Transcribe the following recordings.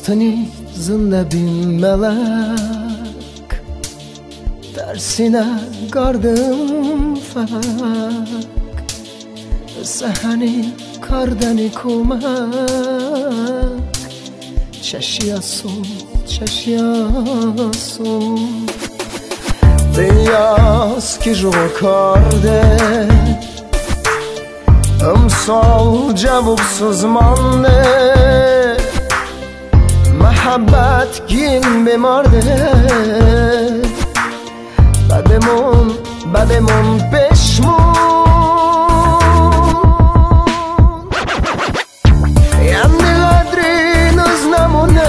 Astani zinde bin melek, tersine gardım felek. Seheni kardeni kumek, çeşiyasun, çeşiyasun. Beyaz ki jo karde, امسال جوابسوز مانده محبت گین بمارده بدمون پشمون یعنی قدری نز نمونه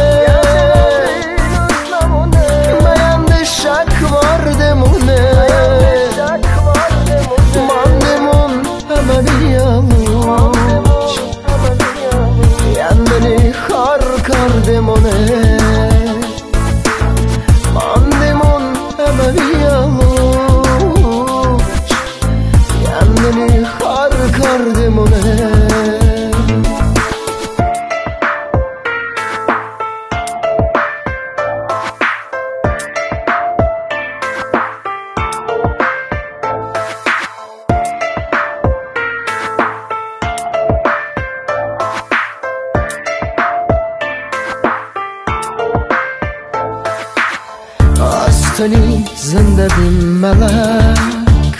بیند شک واردمونه ماندمون همه بیاموش یندنی خار کردمونه ماندمون همه بیاموش یندنی خار کردمونه Astani zinde bin melek,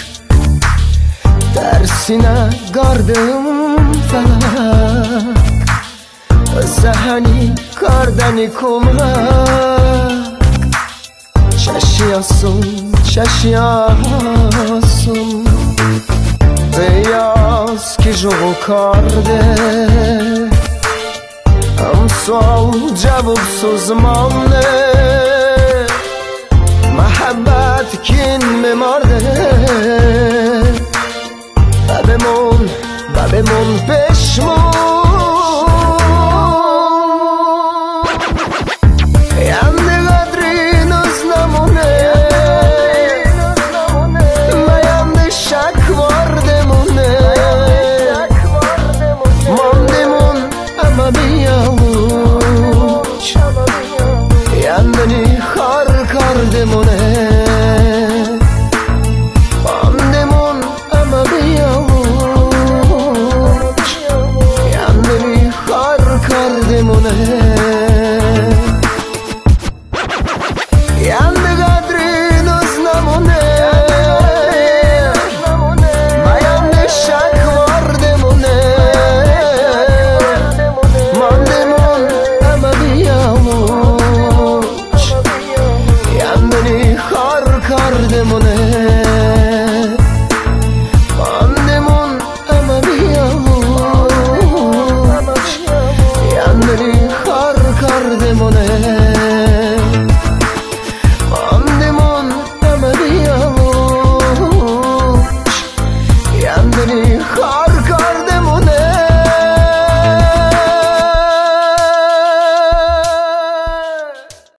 tersine gardım felek. Seheni kardeni kumek, çeşiyasun, çeşiyasun. Beyaz ki jo karde, امسال جوابسوز مانده محبت کین بمارده ببمون پشمون